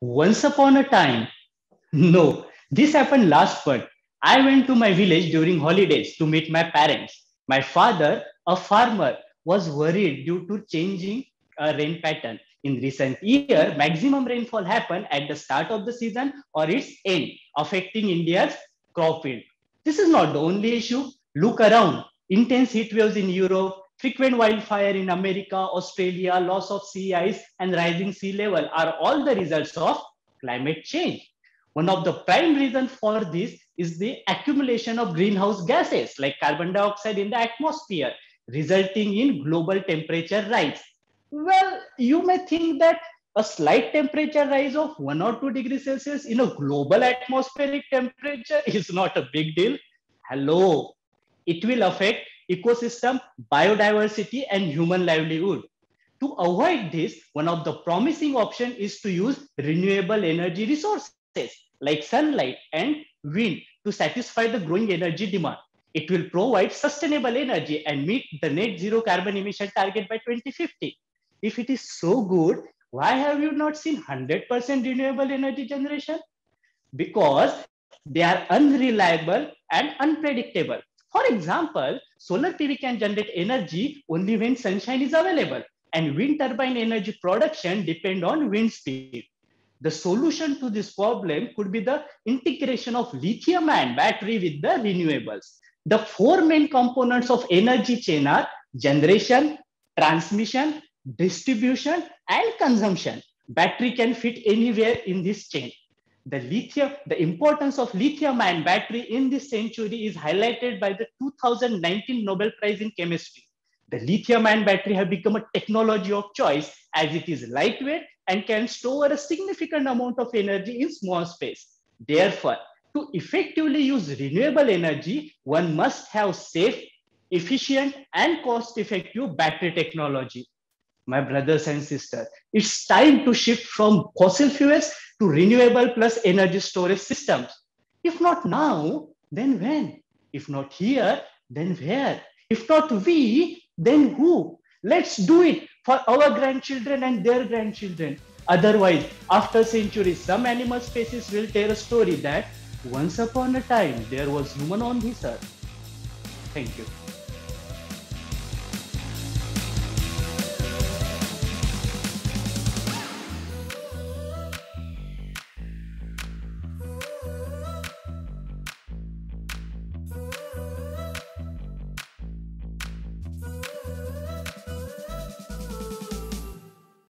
Once upon a time, no, this happened last month. I went to my village during holidays to meet my parents. My father, a farmer, was worried due to changing rain pattern. In recent year, maximum rainfall happened at the start of the season or its end, affecting India's crop yield. This is not the only issue. Look around. Intense heat waves in Europe, frequent wildfire in America, Australia, loss of sea ice, and rising sea level are all the results of climate change. One of the prime reasons for this is the accumulation of greenhouse gases like carbon dioxide in the atmosphere, resulting in global temperature rise. Well, you may think that a slight temperature rise of 1 or 2 degrees Celsius in a global atmospheric temperature is not a big deal. Hello, it will affect ecosystem, biodiversity, and human livelihood. To avoid this, one of the promising options is to use renewable energy resources like sunlight and wind to satisfy the growing energy demand. It will provide sustainable energy and meet the net zero carbon emission target by 2050. If it is so good, why have you not seen 100% renewable energy generation? Because they are unreliable and unpredictable. For example, solar PV can generate energy only when sunshine is available, and wind turbine energy production depend on wind speed. The solution to this problem could be the integration of lithium ion battery with the renewables. The four main components of energy chain are generation, transmission, distribution, and consumption. Battery can fit anywhere in this chain. The importance of lithium ion battery in this century is highlighted by the 2019 Nobel Prize in Chemistry. The lithium ion battery have become a technology of choice as it is lightweight and can store a significant amount of energy in small space. Therefore, to effectively use renewable energy, one must have safe, efficient, and cost-effective battery technology. My brothers and sisters, it's time to shift from fossil fuels to renewable plus energy storage systems. If not now, then when? If not here, then where? If not we, then who? Let's do it for our grandchildren and their grandchildren. Otherwise, after centuries, some animal species will tell a story that once upon a time there was human on this earth. Thank you.